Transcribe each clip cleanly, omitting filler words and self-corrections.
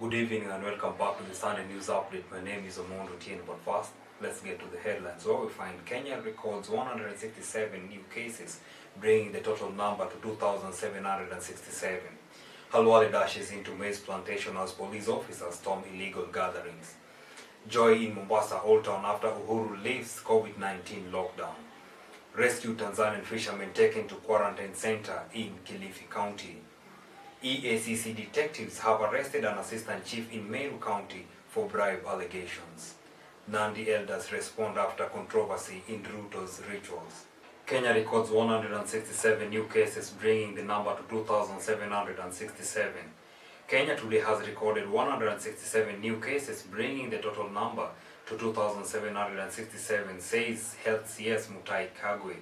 Good evening and welcome back to the Sunday News Update. My name is Omondo Tien, but first, let's get to the headlines. Where we find Kenya records 167 new cases, bringing the total number to 2,767. Halwale dashes into maize plantation as police officers storm illegal gatherings. Joy in Mombasa Old Town after Uhuru lifts COVID-19 lockdown. Rescued Tanzanian fishermen taken to quarantine center in Kilifi County. EACC detectives have arrested an assistant chief in Meru County for bribe allegations. Nandi elders respond after controversy in Ruto's rituals. Kenya records 167 new cases, bringing the number to 2,767. Kenya today has recorded 167 new cases, bringing the total number to 2,767, says Health CS Mutai Kagwe.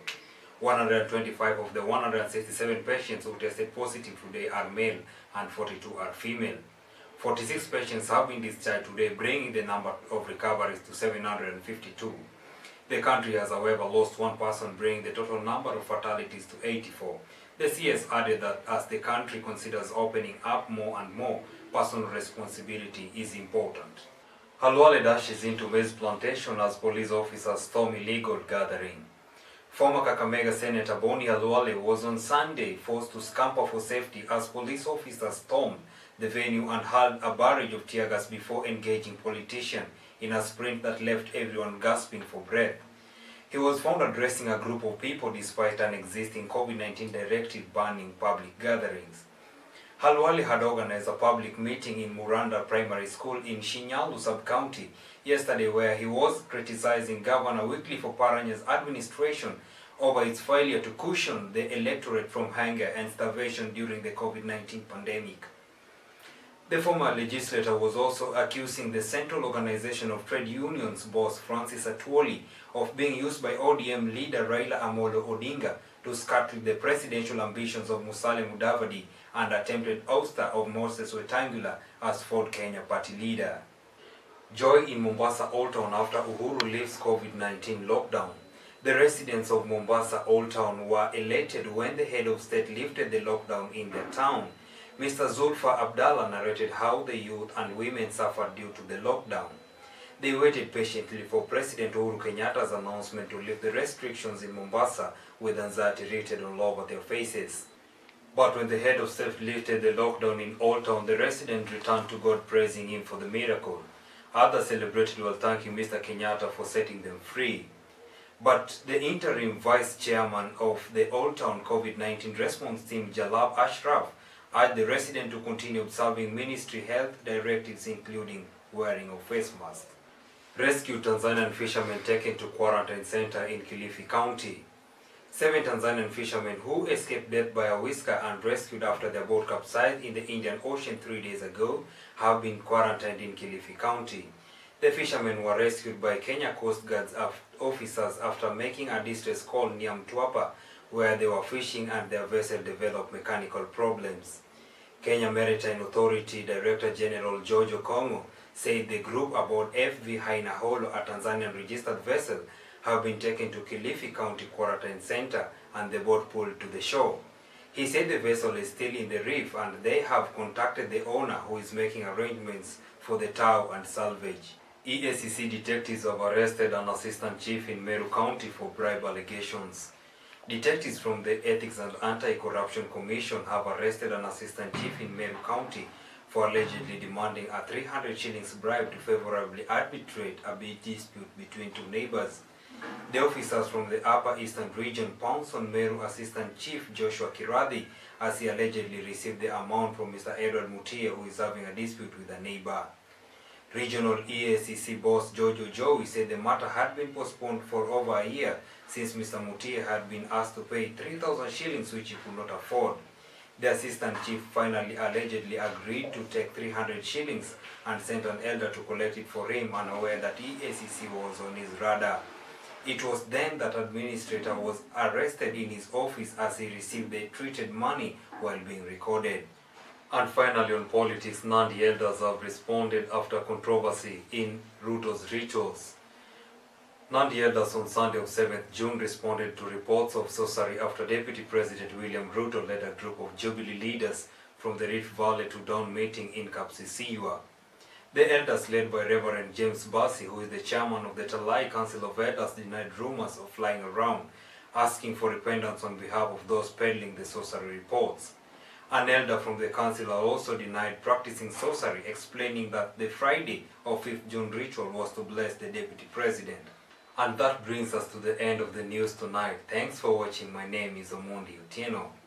125 of the 167 patients who tested positive today are male and 42 are female. 46 patients have been discharged today, bringing the number of recoveries to 752. The country has, however, lost one person, bringing the total number of fatalities to 84. The CS added that as the country considers opening up more and more, personal responsibility is important. Halwale dashes into maize plantation as police officers storm illegal gathering. Former Kakamega Senator Boni Halwale was on Sunday forced to scamper for safety as police officers stormed the venue and hurled a barrage of tear gas before engaging politicians in a sprint that left everyone gasping for breath. He was found addressing a group of people despite an existing COVID-19 directive banning public gatherings. Halwale had organized a public meeting in Muranda Primary School in Shinyalu sub-county yesterday, where he was criticizing Governor Wycliffe Oparanya's administration over its failure to cushion the electorate from hunger and starvation during the COVID-19 pandemic. The former legislator was also accusing the Central Organization of Trade Unions boss Francis Atwoli of being used by ODM leader Raila Amolo Odinga to scuttle the presidential ambitions of Musalia Mudavadi and attempted ouster of Moses Wetangula as Ford Kenya party leader. Joy in Mombasa Old Town after Uhuru lifts COVID-19 lockdown. The residents of Mombasa Old Town were elated when the head of state lifted the lockdown in their town. Mr. Zulfa Abdallah narrated how the youth and women suffered due to the lockdown. They waited patiently for President Uhuru Kenyatta's announcement to lift the restrictions in Mombasa with anxiety written all over their faces. But when the head of state lifted the lockdown in Old Town, the residents returned to God, praising him for the miracle. Others celebrated while thanking Mr. Kenyatta for setting them free. But the interim vice chairman of the Old Town COVID-19 response team, Jalab Ashraf, urged the residents to continue observing ministry health directives, including wearing of face masks. Rescued Tanzanian fishermen taken to quarantine center in Kilifi County. 7 Tanzanian fishermen who escaped death by a whisker and rescued after their boat capsized in the Indian Ocean 3 days ago have been quarantined in Kilifi County. The fishermen were rescued by Kenya Coast Guard's officers after making a distress call near Mtwapa, where they were fishing and their vessel developed mechanical problems. Kenya Maritime Authority Director General George Okongo said the group aboard FV Hainaholo, a Tanzanian registered vessel, have been taken to Kilifi County Quarantine Center and the boat pulled to the shore. He said the vessel is still in the reef and they have contacted the owner, who is making arrangements for the tow and salvage. EACC detectives have arrested an assistant chief in Meru County for bribe allegations. Detectives from the Ethics and Anti-Corruption Commission have arrested an assistant chief in Meru County for allegedly demanding a 300 shillings bribe to favorably arbitrate a dispute between 2 neighbors. The officers from the Upper Eastern Region pounced on Meru Assistant Chief Joshua Kiradhi as he allegedly received the amount from Mr. Edward Mutia, who is having a dispute with a neighbor. Regional EACC boss Jojo Joey said the matter had been postponed for over a year since Mr. Mutia had been asked to pay 3,000 shillings which he could not afford. The assistant chief finally allegedly agreed to take 300 shillings and sent an elder to collect it for him, unaware that EACC was on his radar. It was then that administrator was arrested in his office as he received the treated money while being recorded. And finally, on politics, Nandi elders have responded after controversy in Ruto's rituals. Nandi elders on Sunday of 7th June responded to reports of sorcery after Deputy President William Ruto led a group of Jubilee leaders from the Rift Valley to dawn meeting in Kapsisiwa. The elders, led by Reverend James Bassey, who is the chairman of the Talai Council of Elders, denied rumors of flying around, asking for repentance on behalf of those peddling the sorcery reports. An elder from the council also denied practicing sorcery, explaining that the Friday of 5th June ritual was to bless the deputy president. And that brings us to the end of the news tonight. Thanks for watching. My name is Omondi Otieno.